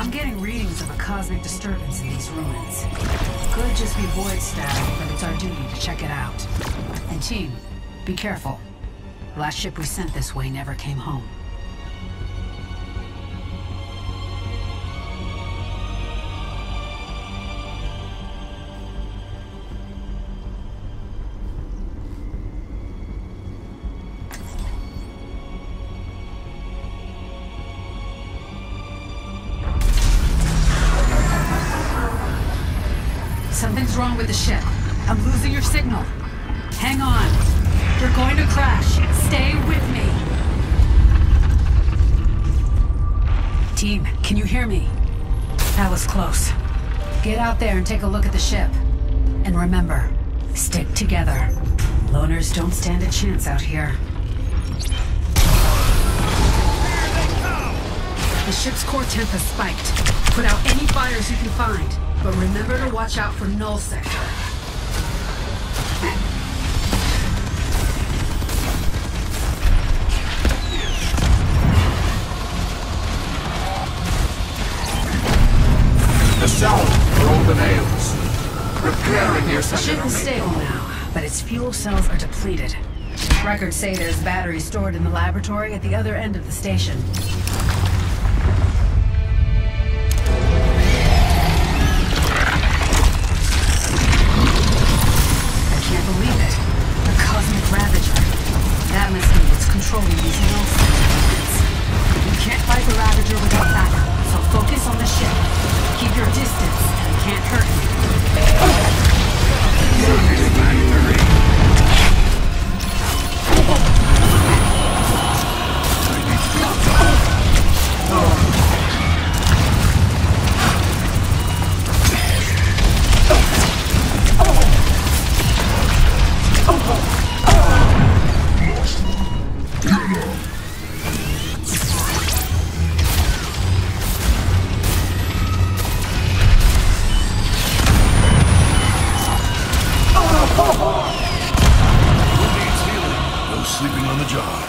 I'm getting readings of a cosmic disturbance in these ruins. Could just be void static, but it's our duty to check it out. And team, be careful. The last ship we sent this way never came home. Something's wrong with the ship. I'm losing your signal. Hang on. You're going to crash. Stay with me. Team, can you hear me? That was close. Get out there and take a look at the ship. And remember, stick together. Loners don't stand a chance out here. The ship's core temp has spiked. Put out any fires you can find. But remember to watch out for Null Sector. The sound for all the nails. Repairing your The ship is stable now, but its fuel cells are depleted. Records say there's batteries stored in the laboratory at the other end of the station. That must be what's controlling these null sectors. You can't fight the Ravager without backup, so focus on the ship. Keep your distance, and it can't hurt you. Sleeping on the job.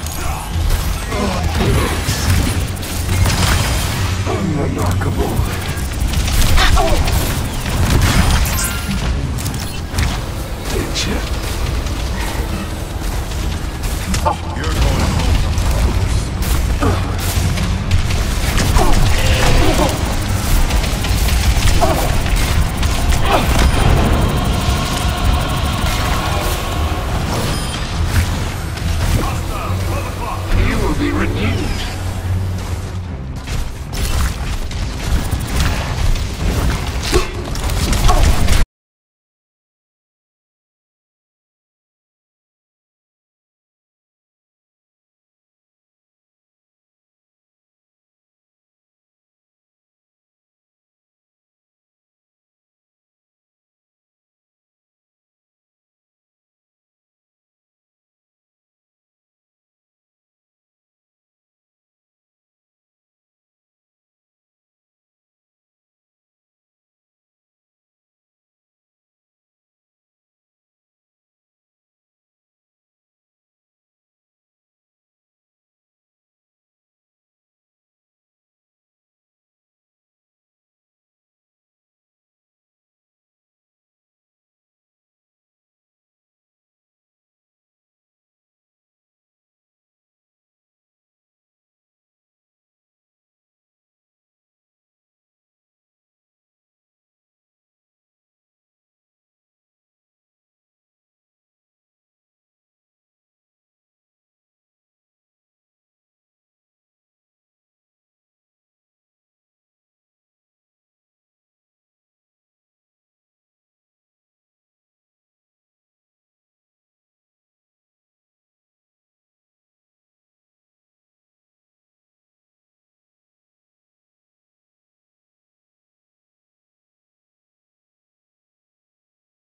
Unremarkable. Did you?